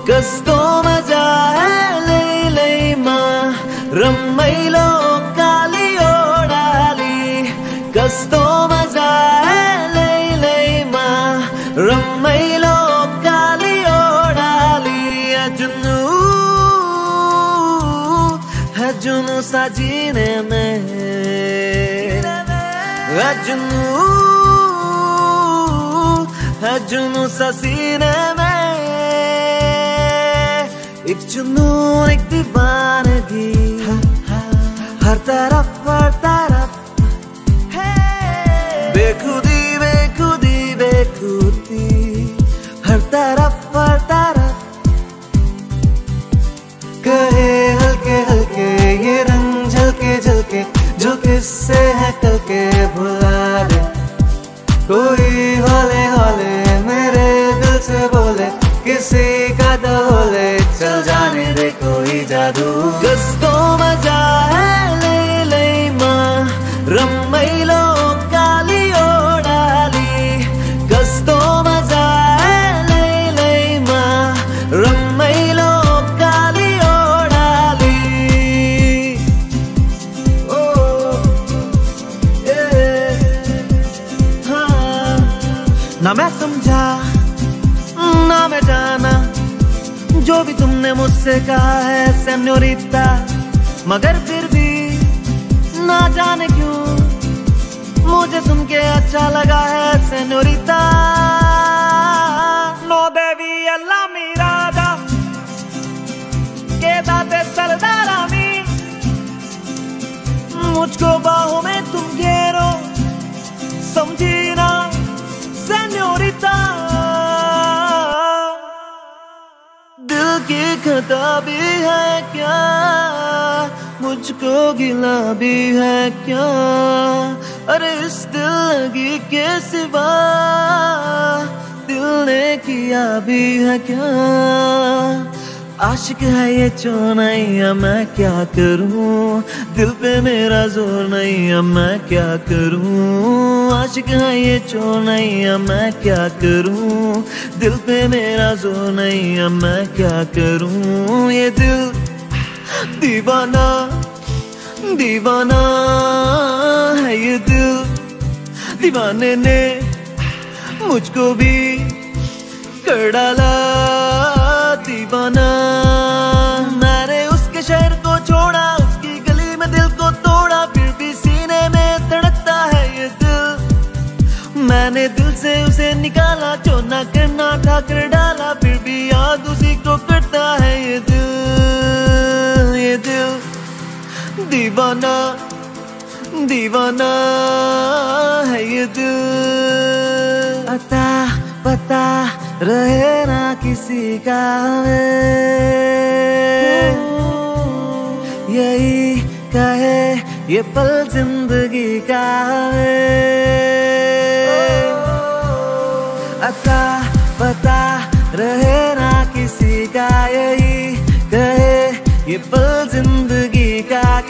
कस्तो मजा है लैलैमा रमाइलो काली ओडाली कस्तो मजा है लैलैमा रमाइलो काली ओडाली जुनू साजीने में जुनू ससीने में एक जुनून एक दीवानगी हर तरफ बेखुदी बेखुदी बेखुदी हर तरफ कहे हल्के हल्के ये रंग झलके झलके जो किससे है कल के भुला दे कोई हौले हौले मेरे दिल से बोले किसी का डोले चल जाने दे कोई जादू कस्तो मजा है लैलैमा रमाइलो काली ओडाली कस्तो मजा है लैलैमा रमाइलो काली ओडाली ओ हाँ ना मैं समझा ना मैं जाना जो भी तुमने मुझसे कहा है सेन्योरिटा मगर फिर भी ना जाने क्यों मुझे सुन के अच्छा लगा है सेन्योरिटा नो देवी अल्लाह मीरादा के दाते सरदारामी मुझको बाहों में तुम घेरो समझी ना सेन्योरिटा दिल की खता भी है क्या मुझको गिला भी है क्या अरे इस दिल लगी के सिवा दिल ने किया भी है क्या आशिक है ये चौनैया मैं क्या करूं दिल पे मेरा जोर नहीं अब मैं क्या करूं आशिक है ये चौनैया मैं क्या करूं दिल पे मेरा जोर नहीं अब मैं क्या करूं ये दिल दीवाना दीवाना है ये दिल दीवाने ने मुझको भी कर डाला दीवाना मैंने उसके शहर को छोड़ा उसकी गली में दिल को तोड़ा फिर भी सीने में धड़कता है ये दिल मैंने दिल से उसे निकाला जो ना करना था कर डाला फिर भी याद उसी को करता है ये दिल दीवाना दीवाना है ये दिल अता पता रहे ना किसी का यही कहे ये पल जिंदगी का अता पता रहे ना किसी का यही कहे ये पल जिंदगी का